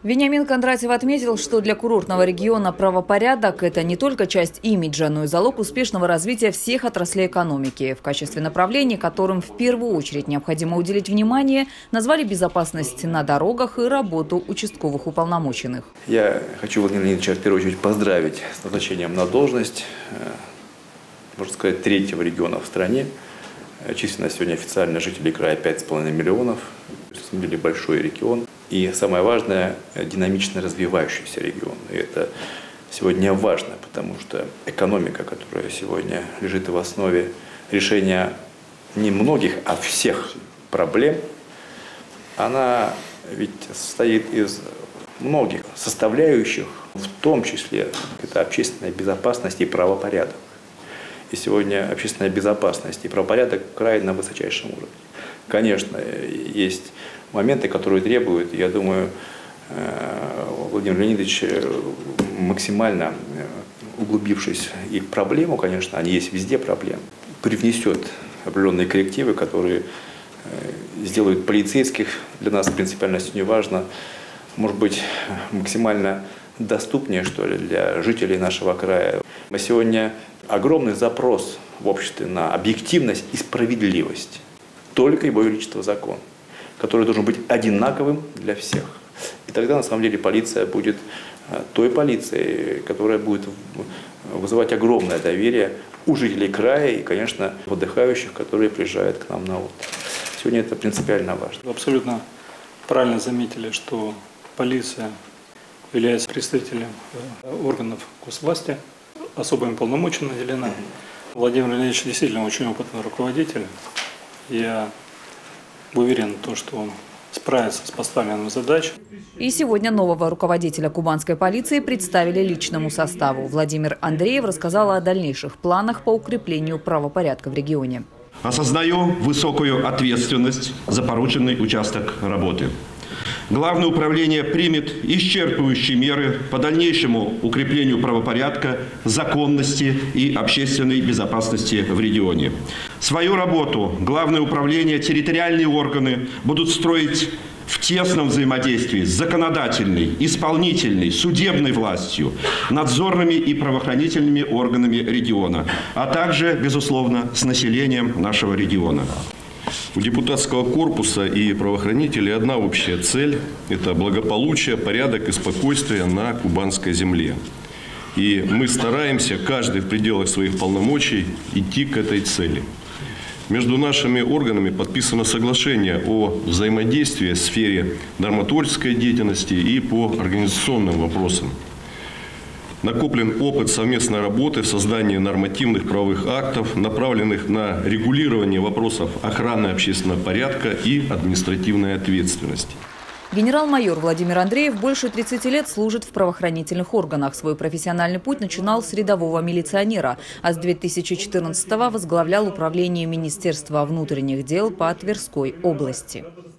Вениамин Кондратьев отметил, что для курортного региона правопорядок – это не только часть имиджа, но и залог успешного развития всех отраслей экономики. В качестве направлений, которым в первую очередь необходимо уделить внимание, назвали безопасность на дорогах и работу участковых уполномоченных. Я хочу Владимира Леонидовича в первую очередь поздравить с назначением на должность, можно сказать, третьего региона в стране. Численность сегодня официально жителей края 5,5 миллионов. На самом деле большой регион. И самое важное – динамично развивающийся регион. И это сегодня важно, потому что экономика, которая сегодня лежит в основе решения не многих, а всех проблем, она ведь состоит из многих составляющих, в том числе это общественная безопасность и правопорядок. И сегодня общественная безопасность и правопорядок крайне на высочайшем уровне. Конечно, есть моменты, которые требуют, я думаю, Владимир Леонидович, максимально углубившись и в проблему, конечно, они есть везде проблемы, привнесет определенные коррективы, которые сделают полицейских, для нас принципиально сегодня важно, может быть, максимально доступнее, что ли, для жителей нашего края. На сегодня огромный запрос в обществе на объективность и справедливость. Только его величество закон, который должен быть одинаковым для всех. И тогда, на самом деле, полиция будет той полицией, которая будет вызывать огромное доверие у жителей края и, конечно, отдыхающих, которые приезжают к нам на отдых. Сегодня это принципиально важно. Вы абсолютно правильно заметили, что полиция является представителем органов госвласти, особо им полномочия наделена. Владимир Леонидович действительно очень опытный руководитель. Я уверен, что он справится с поставленной задачей. И сегодня нового руководителя кубанской полиции представили личному составу. Владимир Андреев рассказал о дальнейших планах по укреплению правопорядка в регионе. Осознаю высокую ответственность за порученный участок работы. Главное управление примет исчерпывающие меры по дальнейшему укреплению правопорядка, законности и общественной безопасности в регионе. Свою работу Главное управление, территориальные органы будут строить в тесном взаимодействии с законодательной, исполнительной, судебной властью, надзорными и правоохранительными органами региона, а также, безусловно, с населением нашего региона. У депутатского корпуса и правоохранителей одна общая цель – это благополучие, порядок и спокойствие на кубанской земле. И мы стараемся, каждый в пределах своих полномочий, идти к этой цели. Между нашими органами подписано соглашение о взаимодействии в сфере нормотворческой деятельности и по организационным вопросам. Накоплен опыт совместной работы в создании нормативных правовых актов, направленных на регулирование вопросов охраны общественного порядка и административной ответственности. Генерал-майор Владимир Андреев больше 30 лет служит в правоохранительных органах. Свой профессиональный путь начинал с рядового милиционера, а с 2014-го возглавлял управление Министерства внутренних дел по Тверской области.